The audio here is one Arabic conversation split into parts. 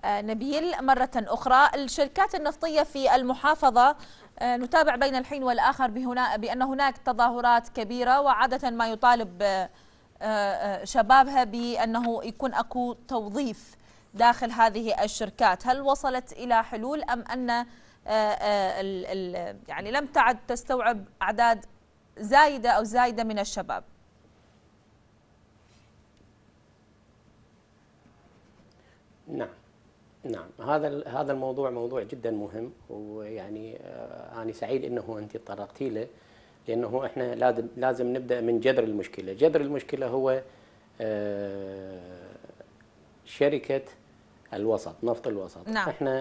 نبيل مرة أخرى، الشركات النفطية في المحافظة نتابع بين الحين والآخر بأن هناك تظاهرات كبيرة، وعادة ما يطالب شبابها بأنه يكون أكو توظيف داخل هذه الشركات. هل وصلت إلى حلول أم أن يعني لم تعد تستوعب أعداد زايدة من الشباب؟ نعم، هذا الموضوع موضوع جدا مهم، ويعني أنا سعيد أنه أنت تطرقتي له، لأنه إحنا لازم نبدأ من جذر المشكلة. جذر المشكلة هو شركة الوسط، نفط الوسط. نعم. إحنا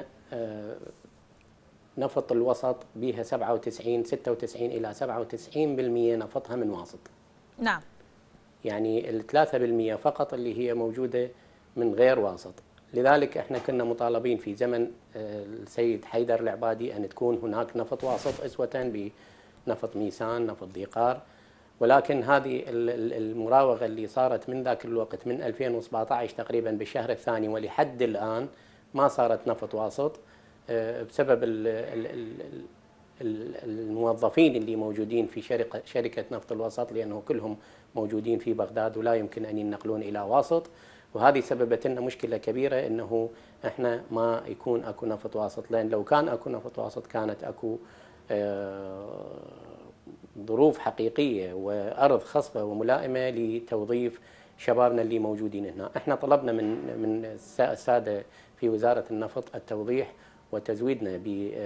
نفط الوسط بها 96 إلى 97% نفطها من واسط. نعم. يعني 3% فقط اللي هي موجودة من غير واسط. لذلك احنا كنا مطالبين في زمن السيد حيدر العبادي ان تكون هناك نفط واسط اسوة بنفط ميسان، نفط ذيقار، ولكن هذه المراوغة اللي صارت من ذاك الوقت من 2017 تقريبا بالشهر الثاني ولحد الآن ما صارت نفط واسط، بسبب الموظفين اللي موجودين في شركة نفط الوسط، لأنه كلهم موجودين في بغداد ولا يمكن أن ينقلون إلى واسط. وهذه سببت لنا مشكلة كبيرة، انه احنا ما يكون اكو نفط واسط، لان لو كان اكو نفط واسط كانت اكو ظروف حقيقية وارض خصبة وملائمة لتوظيف شبابنا اللي موجودين هنا. احنا طلبنا من السادة في وزارة النفط التوضيح وتزويدنا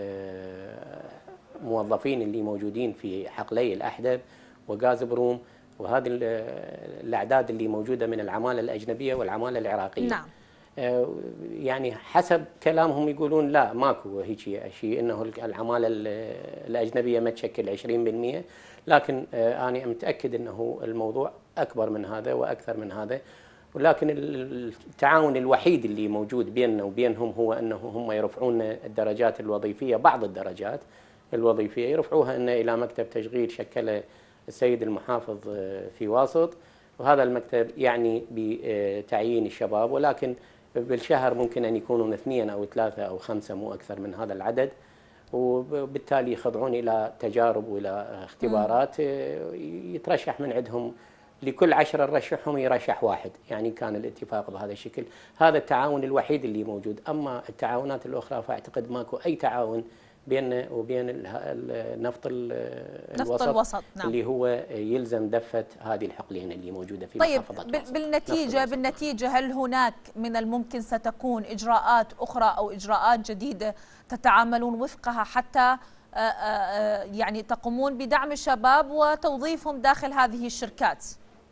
بموظفين اللي موجودين في حقلي الأحدب وغاز بروم، وهذه الأعداد اللي موجودة من العمالة الأجنبية والعمالة العراقية. نعم. يعني حسب كلامهم يقولون لا ماكو هيك شيء، انه العمالة الأجنبية ما تشكل 20%، لكن أنا متأكد انه الموضوع أكبر من هذا وأكثر من هذا. ولكن التعاون الوحيد اللي موجود بيننا وبينهم هو انه هم يرفعون الدرجات الوظيفية، بعض الدرجات الوظيفية يرفعوها إلى مكتب تشغيل شكله السيد المحافظ في واسط، وهذا المكتب يعني بتعيين الشباب، ولكن بالشهر ممكن أن يكونون 2 أو 3 أو 5 مو أكثر من هذا العدد، وبالتالي يخضعون إلى تجارب وإلى اختبارات. يترشح من عندهم لكل 10 نرشحهم يرشح واحد، يعني كان الاتفاق بهذا الشكل. هذا التعاون الوحيد اللي موجود، أما التعاونات الأخرى فأعتقد ماكو أي تعاون بيننا وبين نفط الوسط. نعم. اللي هو يلزم دفة هذه الحقلين اللي موجودة في محافظة واسط. بالنتيجة هل هناك من الممكن ستكون إجراءات أخرى أو إجراءات جديدة تتعاملون وفقها حتى يعني تقومون بدعم الشباب وتوظيفهم داخل هذه الشركات؟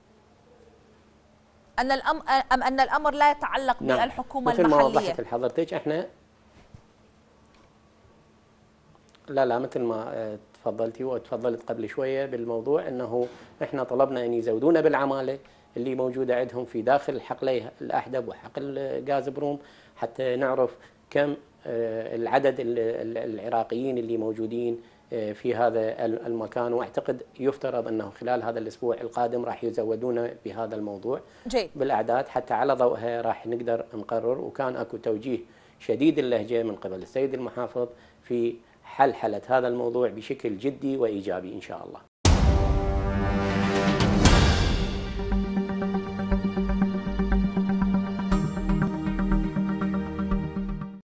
أم أن الأمر لا يتعلق بالحكومة المحلية؟ مثل ما وضحت لحضرتك احنا لا مثل ما تفضلتي وتفضلت قبل شوية بالموضوع، انه احنا طلبنا ان يزودونا بالعمالة اللي موجودة عندهم في داخل حقلي الأحدب وحقل غاز بروم، حتى نعرف كم العدد العراقيين اللي موجودين في هذا المكان. واعتقد يفترض انه خلال هذا الاسبوع القادم راح يزودونا بهذا الموضوع بالاعداد، حتى على ضوءها راح نقدر نقرر. وكان اكو توجيه شديد اللهجة من قبل السيد المحافظ في حلحلة هذا الموضوع بشكل جدي وإيجابي إن شاء الله.